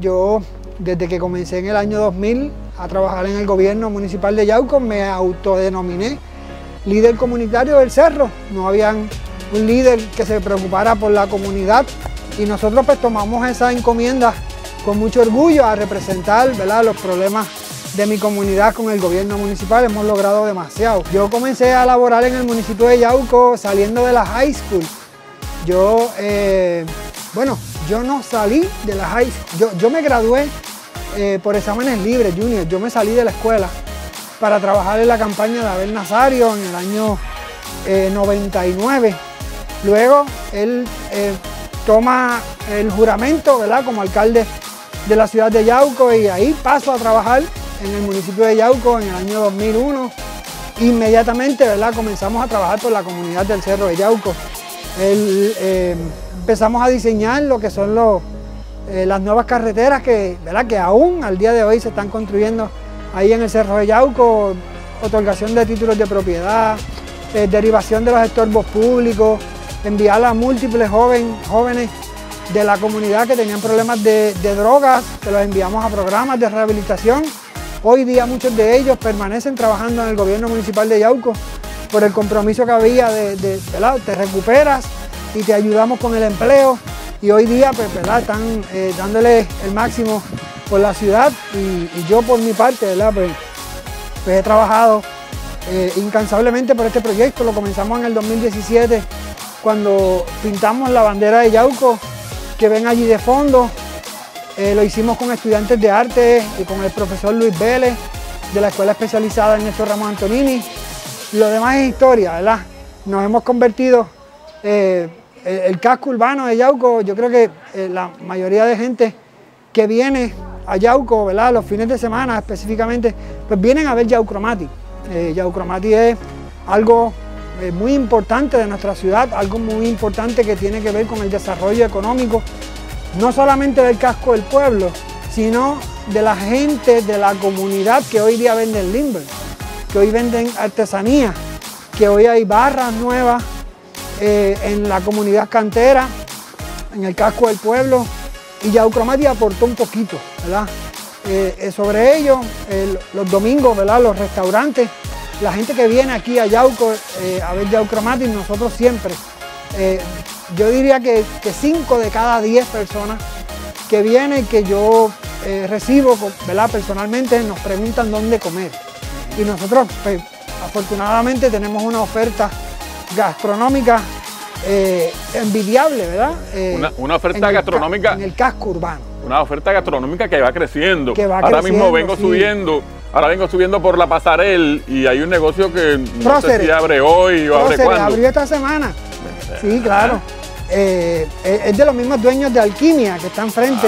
yo desde que comencé en el año 2000 a trabajar en el gobierno municipal de Yauco, me autodenominé líder comunitario del Cerro. No había un líder que se preocupara por la comunidad y nosotros pues tomamos esa encomienda con mucho orgullo a representar, ¿verdad?, los problemas de mi comunidad con el gobierno municipal. Hemos logrado demasiado. Yo comencé a laborar en el municipio de Yauco saliendo de la high school. Yo no salí de la high school. Yo me gradué por exámenes libres, junior. Yo me salí de la escuela para trabajar en la campaña de Abel Nazario en el año 99. Luego él toma el juramento, ¿verdad?, como alcalde de la ciudad de Yauco, y ahí paso a trabajar en el municipio de Yauco en el año 2001. Inmediatamente, ¿verdad?, comenzamos a trabajar por la comunidad del Cerro de Yauco. Empezamos a diseñar lo que son las nuevas carreteras ¿verdad?, que aún al día de hoy se están construyendo ahí en el Cerro de Yauco, otorgación de títulos de propiedad, derivación de los estorbos públicos, enviar a múltiples jóvenes de la comunidad que tenían problemas de drogas, que los enviamos a programas de rehabilitación. Hoy día muchos de ellos permanecen trabajando en el gobierno municipal de Yauco por el compromiso que había ¿verdad?, te recuperas y te ayudamos con el empleo, y hoy día pues, ¿verdad?, están dándole el máximo por la ciudad, y yo por mi parte, ¿verdad?, pues he trabajado incansablemente por este proyecto. Lo comenzamos en el 2017 cuando pintamos la bandera de Yauco que ven allí de fondo. Lo hicimos con estudiantes de arte y con el profesor Luis Vélez de la Escuela Especializada Ernesto Ramos Antonini. Lo demás es historia, ¿verdad? Nos hemos convertido, el casco urbano de Yauco, yo creo que la mayoría de gente que viene a Yauco, ¿verdad?, los fines de semana específicamente, pues vienen a ver Yaucromatic. Yaucromatic es algo muy importante de nuestra ciudad, algo muy importante que tiene que ver con el desarrollo económico, no solamente del casco del pueblo, sino de la gente de la comunidad que hoy día venden limber, que hoy venden artesanía, que hoy hay barras nuevas en la comunidad cantera, en el casco del pueblo, y Yaucromatic aportó un poquito, ¿verdad? Sobre ello, los domingos, ¿verdad?, los restaurantes, la gente que viene aquí a Yauco a ver Yaucromatic, nosotros siempre, yo diría que 5 de cada 10 personas que vienen, que yo recibo, ¿verdad?, personalmente, nos preguntan dónde comer. Y nosotros, pues, afortunadamente, tenemos una oferta gastronómica envidiable, ¿verdad? Una oferta gastronómica en el casco urbano. Una oferta gastronómica que va creciendo. Ahora mismo vengo subiendo por la Pasarel y hay un negocio que no sé si abre hoy o abre cuándo. Abrió esta semana. Sí, claro. Es de los mismos dueños de Alquimia, que está enfrente.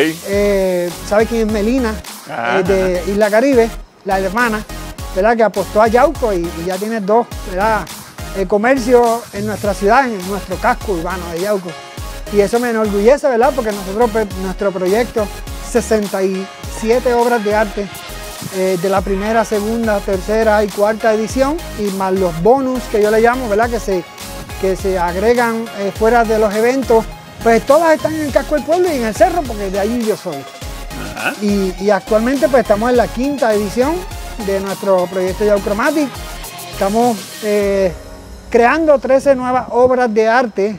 ¿Sabe quién es Melina? De Isla Caribe, la hermana, ¿verdad?, que apostó a Yauco y ya tiene 2, ¿verdad?, comercios en nuestra ciudad, en nuestro casco urbano de Yauco. Y eso me enorgullece, ¿verdad?, porque nosotros, nuestro proyecto, 67 obras de arte de la primera, segunda, tercera y cuarta edición, y más los bonus que yo le llamo, ¿verdad?, que se agregan fuera de los eventos, pues todas están en el casco del pueblo y en el cerro, porque de allí yo soy. Y actualmente pues estamos en la 5ª edición de nuestro proyecto Yaucromatic. Estamos creando 13 nuevas obras de arte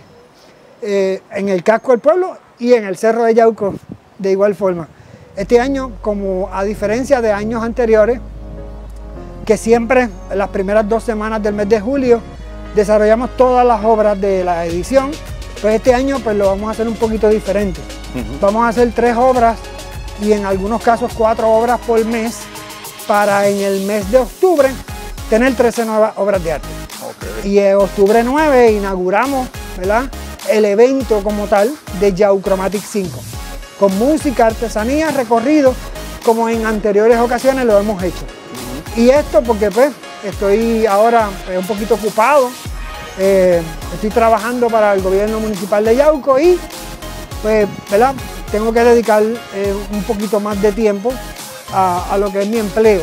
en el casco del pueblo y en el Cerro de Yauco de igual forma. Este año, como a diferencia de años anteriores, que siempre en las primeras 2 semanas del mes de julio desarrollamos todas las obras de la edición, pues este año pues lo vamos a hacer un poquito diferente. Vamos a hacer 3 obras y en algunos casos 4 obras por mes, para en el mes de octubre tener 13 nuevas obras de arte. Y en octubre 9 inauguramos, ¿verdad?, el evento como tal de Yaucromatic 5, con música, artesanía, recorrido, como en anteriores ocasiones lo hemos hecho. Y esto porque pues estoy ahora un poquito ocupado, estoy trabajando para el gobierno municipal de Yauco y pues, ¿verdad?, tengo que dedicar un poquito más de tiempo a lo que es mi empleo.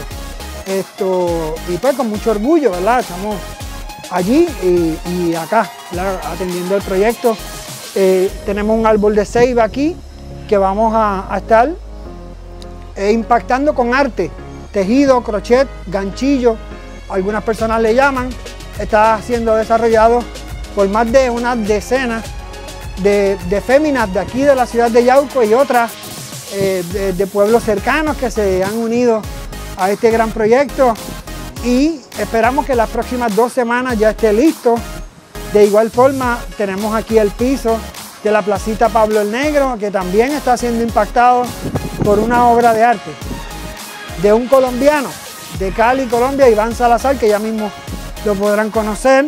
Y pues con mucho orgullo, ¿verdad?, estamos allí y acá, ¿verdad?, atendiendo el proyecto. Tenemos un árbol de ceiba aquí que vamos a estar impactando con arte, tejido, crochet, ganchillo, algunas personas le llaman. Está siendo desarrollado por más de una decena de féminas de aquí de la ciudad de Yauco y otras de pueblos cercanos que se han unido a este gran proyecto, y esperamos que las próximas 2 semanas ya esté listo. De igual forma tenemos aquí el piso de la placita Pablo el Negro, que también está siendo impactado por una obra de arte de un colombiano de Cali, Colombia, Iván Salazar, que ya mismo lo podrán conocer.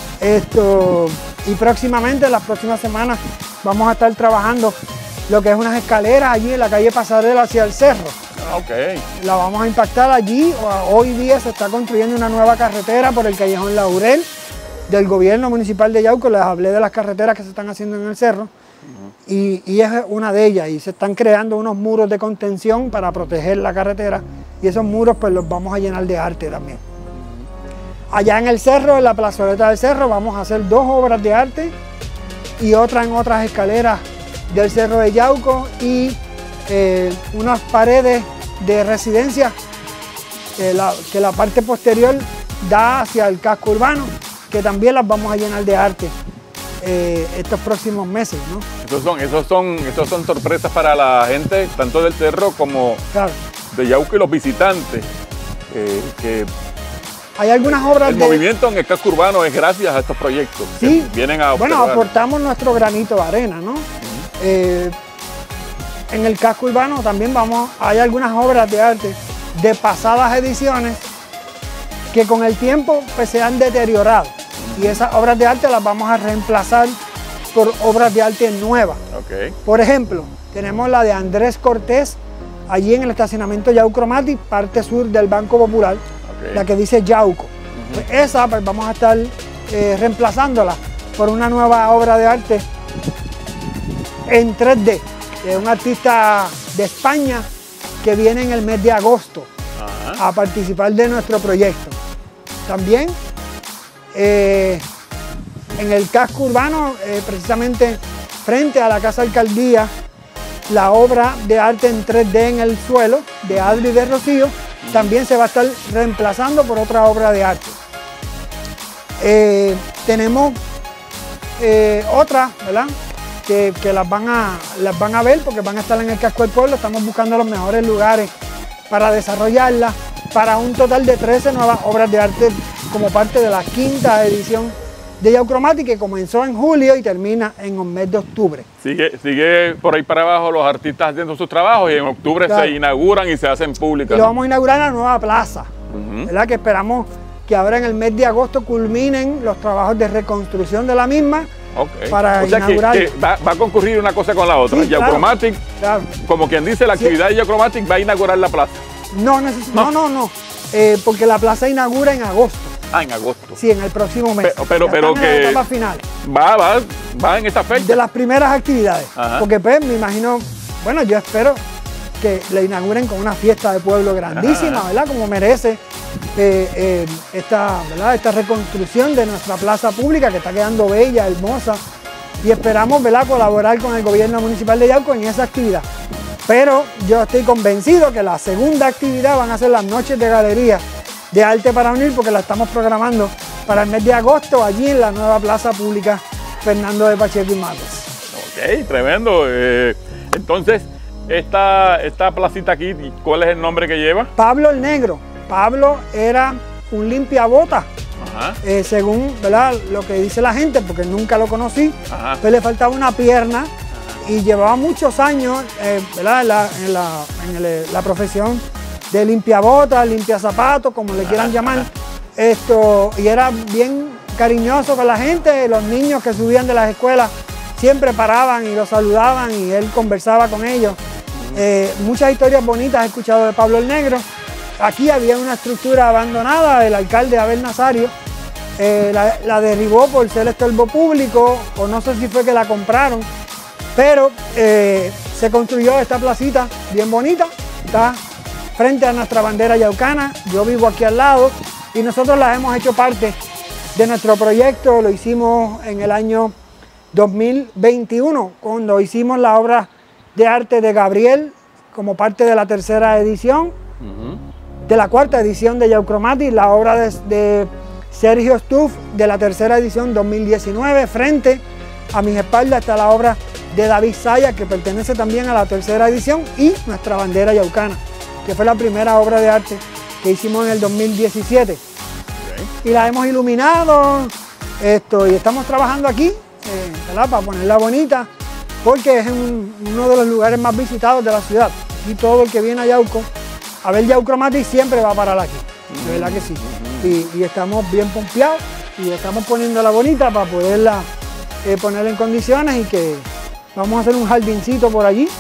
Y próximamente, en las próximas semanas, vamos a estar trabajando lo que es unas escaleras allí en la calle Pasarela hacia el cerro. Okay. La vamos a impactar allí. Hoy día se está construyendo una nueva carretera por el Callejón Laurel del gobierno municipal de Yauco. Les hablé de las carreteras que se están haciendo en el cerro, y es una de ellas, y se están creando unos muros de contención para proteger la carretera, y esos muros pues los vamos a llenar de arte también. Allá en el cerro, en la plazoleta del cerro, vamos a hacer 2 obras de arte y otra en otras escaleras del cerro de Yauco, y unas paredes de residencia que la parte posterior da hacia el casco urbano, que también las vamos a llenar de arte estos próximos meses, ¿no? Esos son sorpresas para la gente, tanto del cerro como de Yauco y los visitantes. Que hay algunas obras el movimiento en el casco urbano es gracias a estos proyectos. Sí, que vienen a bueno, aportamos nuestro granito de arena, ¿no? En el casco urbano también hay algunas obras de arte de pasadas ediciones que con el tiempo pues se han deteriorado, y esas obras de arte las vamos a reemplazar por obras de arte nuevas. Okay. Por ejemplo, tenemos la de Andrés Cortés, allí en el estacionamiento Yaucromatic, parte sur del Banco Popular, la que dice Yauco. Pues esa pues vamos a estar reemplazándola por una nueva obra de arte en 3D, de un artista de España que viene en el mes de agosto a participar de nuestro proyecto. También en el casco urbano, precisamente frente a la Casa Alcaldía, la obra de arte en 3D en el suelo de Adri de Rocío también se va a estar reemplazando por otra obra de arte. Tenemos otras, ¿verdad?, que las van a ver porque van a estar en el casco del pueblo. Estamos buscando los mejores lugares para desarrollarlas, para un total de 13 nuevas obras de arte como parte de la 5ª edición de Yaucromatic, que comenzó en julio y termina en el mes de octubre. Sigue por ahí para abajo los artistas haciendo sus trabajos, y en octubre se inauguran y se hacen públicas. Y lo vamos a inaugurar en la nueva plaza, ¿verdad? Que esperamos que ahora en el mes de agosto culminen los trabajos de reconstrucción de la misma. Para inaugurar. Que va a concurrir una cosa con la otra. Sí, Yaucromatic, como quien dice, la actividad de Yaucromatic va a inaugurar la plaza. No, porque la plaza inaugura en agosto. En agosto. Sí, en el próximo mes. Pero que en la etapa final. Va en esta fecha. De las primeras actividades. Porque pues me imagino, bueno, yo espero que la inauguren con una fiesta de pueblo grandísima, ¿verdad? Como merece esta reconstrucción de nuestra plaza pública, que está quedando bella, hermosa, y esperamos, ¿verdad?, colaborar con el gobierno municipal de Yauco en esa actividad. Pero yo estoy convencido que la segunda actividad van a ser las noches de galería de arte para unir, porque la estamos programando para el mes de agosto allí en la nueva plaza pública Fernando de Pacheco y Matos. Ok, tremendo. Entonces, esta placita aquí, ¿cuál es el nombre que lleva? Pablo el Negro. Pablo era un limpiabotas, según, ¿verdad?, lo que dice la gente, porque nunca lo conocí. Pues le faltaba una pierna y llevaba muchos años, ¿verdad?, en la profesión de limpiabotas, limpiazapatos, como le quieran llamar. Y era bien cariñoso con la gente. Los niños que subían de las escuelas siempre paraban y lo saludaban, y él conversaba con ellos. Muchas historias bonitas he escuchado de Pablo el Negro. Aquí había una estructura abandonada, el alcalde Abel Nazario la derribó por ser estorbo público, o no sé si fue que la compraron, pero se construyó esta placita bien bonita, está frente a nuestra bandera yaucana. Yo vivo aquí al lado y nosotros la hemos hecho parte de nuestro proyecto. Lo hicimos en el año 2021, cuando hicimos la obra de arte de Gabriel como parte de la tercera edición, de la cuarta edición de Yauchromatic, la obra de Sergio Stuff de la tercera edición 2019. Frente a mis espaldas está la obra de David Saya, que pertenece también a la tercera edición, y nuestra bandera yaucana, que fue la primera obra de arte que hicimos en el 2017. Y la hemos iluminado y estamos trabajando aquí, ¿verdad? Para ponerla bonita, porque es uno de los lugares más visitados de la ciudad. Y todo el que viene a Yauco a ver Yauchromatic siempre va a parar aquí, de verdad que sí. Y estamos bien pompeados y estamos poniéndola bonita para poderla ponerla en condiciones, y que vamos a hacer un jardincito por allí.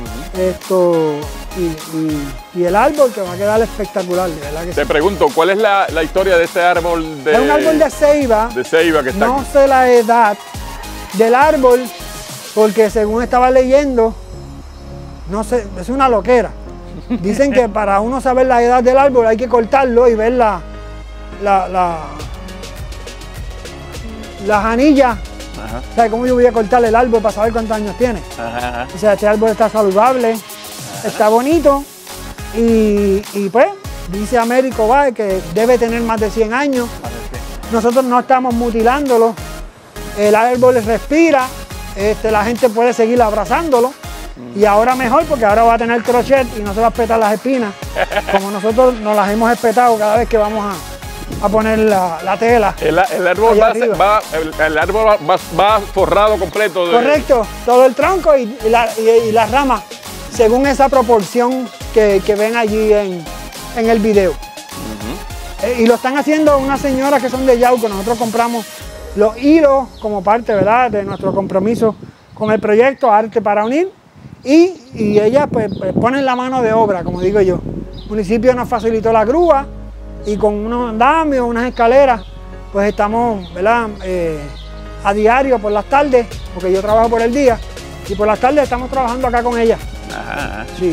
Y el árbol, que va a quedar espectacular, de verdad que Te sí. pregunto, ¿cuál es la historia de este árbol? Es un árbol de ceiba. De ceiba que está No aquí. sé la edad del árbol, porque según estaba leyendo, no sé, es una loquera. Dicen que para uno saber la edad del árbol hay que cortarlo y ver las anillas. Ajá. O sea, ¿cómo yo voy a cortar el árbol para saber cuántos años tiene? Ajá. O sea, este árbol está saludable, está bonito, y pues dice Américo Báez que debe tener más de 100 años. Nosotros no estamos mutilándolo, el árbol respira, la gente puede seguir abrazándolo, y ahora mejor, porque ahora va a tener crochet y no se va a espetar las espinas, como nosotros nos las hemos espetado cada vez que vamos a poner la tela. El árbol, el árbol va forrado completo. Correcto, todo el tronco y las ramas, según esa proporción que ven allí en el video. Y lo están haciendo unas señoras que son de Yauco. Nosotros compramos los hilos como parte, ¿verdad?, de nuestro compromiso con el proyecto Arte para Unir, y ellas pues ponen la mano de obra, como digo yo. El municipio nos facilitó la grúa, y con unos andamios, unas escaleras, pues estamos, ¿verdad?, a diario por las tardes, porque yo trabajo por el día, y por las tardes estamos trabajando acá con ella. Ajá. Sí.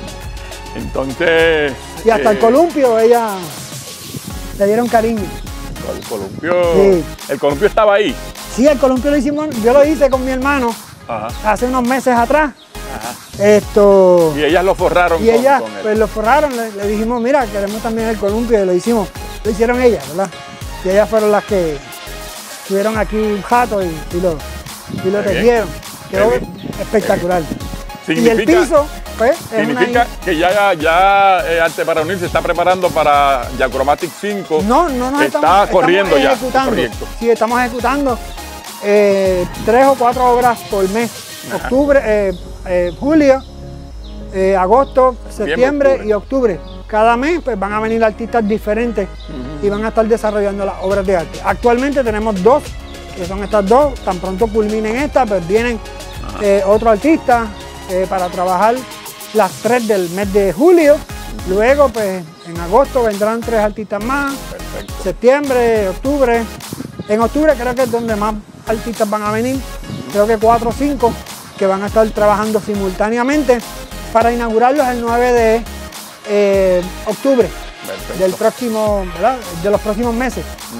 Entonces... Y hasta el columpio, ella le dieron cariño. El columpio... Sí. El columpio estaba ahí. Sí, el columpio lo hicimos, yo lo hice con mi hermano. Ajá. Hace unos meses atrás. Ajá. Y ellas lo forraron ellas con él. pues lo forraron, le dijimos, mira, queremos también el columpio, y lo hicieron ellas, ¿verdad? Y ellas fueron las que tuvieron aquí un jato y lo tejieron. Quedó espectacular. Y el piso, pues, significa que ya Arte para Unir se está preparando para Yauchromatic 5. No, está corriendo ya el proyecto. Sí, estamos ejecutando 3 o 4 obras por mes. Ajá. Octubre, julio, agosto, septiembre y octubre. Cada mes pues, van a venir artistas diferentes y van a estar desarrollando las obras de arte. Actualmente tenemos 2, que son estas 2. Tan pronto culminen esta, pues vienen otro artista para trabajar las 3 del mes de julio. Luego, pues en agosto vendrán 3 artistas más. Perfecto. Septiembre, octubre. En octubre creo que es donde más artistas van a venir. Creo que 4 o 5 que van a estar trabajando simultáneamente para inaugurarlos el 9 de octubre. Perfecto. Del próximo, ¿verdad?, de los próximos meses.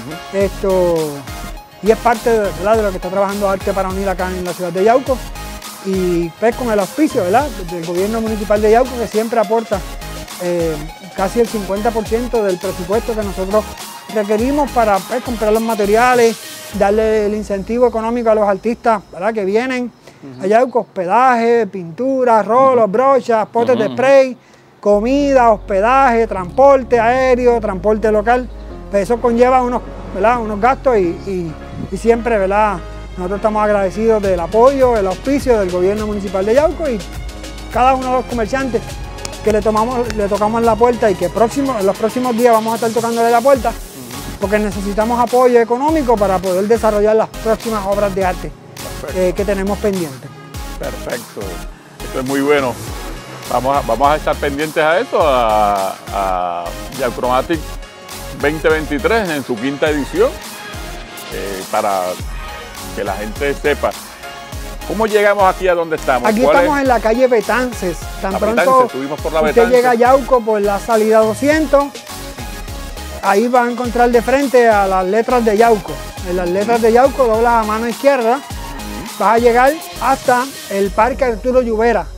Y es parte, ¿verdad?, de lo que está trabajando Arte para Unir acá en la ciudad de Yauco, y pues con el auspicio, ¿verdad?, del gobierno municipal de Yauco, que siempre aporta casi el 50% del presupuesto que nosotros requerimos para pues, comprar los materiales, darle el incentivo económico a los artistas, ¿verdad?, que vienen a Yauco: hospedaje, pintura, rolos, brochas, potes de spray, comida, hospedaje, transporte aéreo, transporte local. Pues eso conlleva unos gastos, y siempre, ¿verdad?, nosotros estamos agradecidos del apoyo, el auspicio del gobierno municipal de Yauco, y cada uno de los comerciantes que le tocamos la puerta, y que en los próximos días vamos a estar tocándole la puerta, porque necesitamos apoyo económico para poder desarrollar las próximas obras de arte que tenemos pendientes. Perfecto. Esto es muy bueno. Vamos a estar pendientes a eso, a Yauchromatic 2023 en su 5ª edición, para que la gente sepa. ¿Cómo llegamos aquí a donde estamos? Aquí estamos en la calle Betances. Tan pronto subimos por la usted Betances. llega a Yauco por la salida 200, ahí va a encontrar de frente a las letras de Yauco. En las letras de Yauco doblas a mano izquierda, vas a llegar hasta el Parque Arturo Lluvera.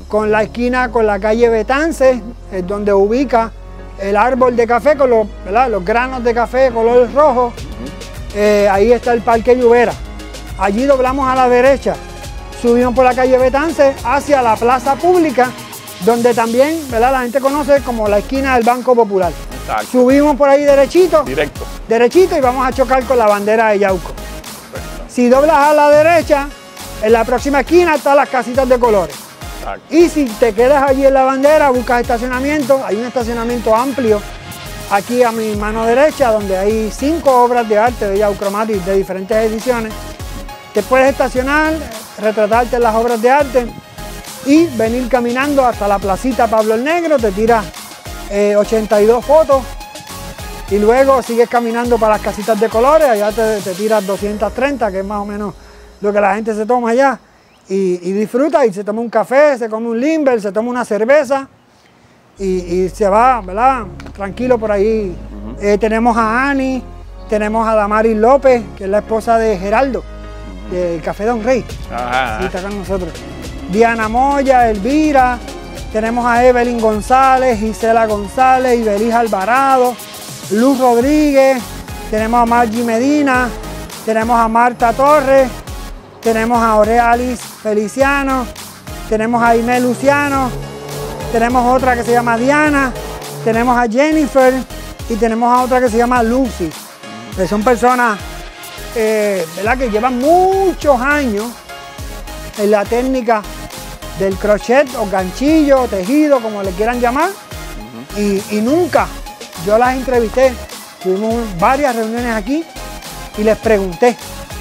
con la esquina con la calle Betance, es donde ubica el árbol de café con los granos de café color rojo. Ahí está el Parque Lluvera. Allí doblamos a la derecha, subimos por la calle Betance hacia la plaza pública, donde también, ¿verdad?, la gente conoce como la esquina del Banco Popular. Exacto. Subimos por ahí derechito, derechito y vamos a chocar con la bandera de Yauco. Si doblas a la derecha, en la próxima esquina están las casitas de colores. Exacto. Y si te quedas allí en la bandera, buscas estacionamiento, hay un estacionamiento amplio aquí a mi mano derecha, donde hay 5 obras de arte de Yauchromatic de diferentes ediciones. Te puedes estacionar, retratarte en las obras de arte y venir caminando hasta la placita Pablo el Negro, te tiras 82 fotos y luego sigues caminando para las casitas de colores, allá te tiras 230, que es más o menos lo que la gente se toma allá, y disfruta y se toma un café, se come un limber, se toma una cerveza y se va, ¿verdad?, tranquilo por ahí. Tenemos a Ani, tenemos a Damaris López, que es la esposa de Geraldo, del Café Don Rey. Sí, está con nosotros. Diana Moya, Elvira, tenemos a Evelyn González, Gisela González, Ibelis Alvarado, Luz Rodríguez, tenemos a Margie Medina, tenemos a Marta Torres, tenemos a Aurealis Feliciano, tenemos a Aimé Luciano, tenemos otra que se llama Diana, tenemos a Jennifer y tenemos a otra que se llama Lucy, que son personas ¿verdad?, que llevan muchos años en la técnica del crochet o ganchillo o tejido, como le quieran llamar, y nunca, yo las entrevisté, tuvimos varias reuniones aquí y les pregunté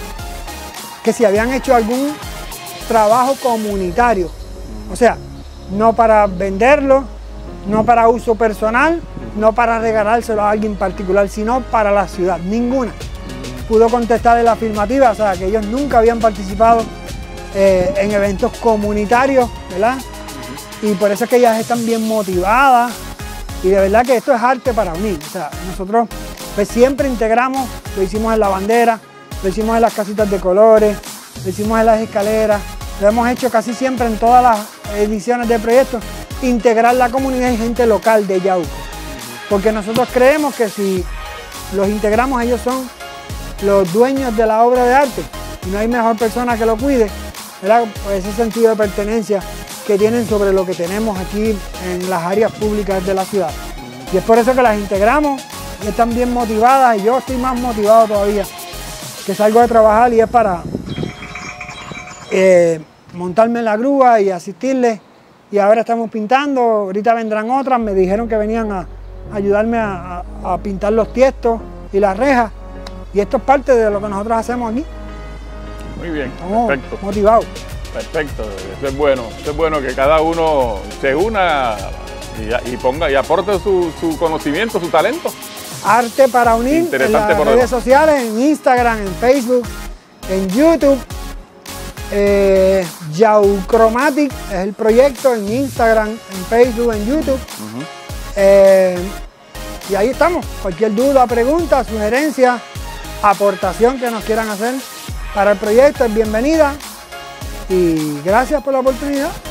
que si habían hecho algún trabajo comunitario, o sea, no para venderlo, no para uso personal, no para regalárselo a alguien particular, sino para la ciudad. Ninguna pudo contestar en la afirmativa, o sea, que ellos nunca habían participado en eventos comunitarios, ¿verdad? Y por eso es que ellas están bien motivadas y de verdad que esto es arte para unir. O sea, nosotros pues siempre integramos, lo hicimos en la bandera, lo hicimos en las casitas de colores, lo hicimos en las escaleras, lo hemos hecho casi siempre en todas las ediciones de proyectos, integrar la comunidad y gente local de Yauco. Porque nosotros creemos que si los integramos, ellos son los dueños de la obra de arte y no hay mejor persona que lo cuide, ¿verdad?, pues ese sentido de pertenencia que tienen sobre lo que tenemos aquí en las áreas públicas de la ciudad. Y es por eso que las integramos y están bien motivadas y yo estoy más motivado todavía, que salgo de trabajar y es para montarme en la grúa y asistirles. Y ahora estamos pintando, ahorita vendrán otras, me dijeron que venían a ayudarme a pintar los tiestos y las rejas. Y esto es parte de lo que nosotros hacemos aquí. Muy bien, estamos perfecto. Motivados. Perfecto, eso es bueno que cada uno se una y ponga y aporte su conocimiento, su talento. Arte para unir en las redes sociales, en Instagram, en Facebook, en YouTube. Yauchromatic es el proyecto, en Instagram, en Facebook, en YouTube. Y ahí estamos. Cualquier duda, pregunta, sugerencia, aportación que nos quieran hacer para el proyecto es bienvenida. Y gracias por la oportunidad.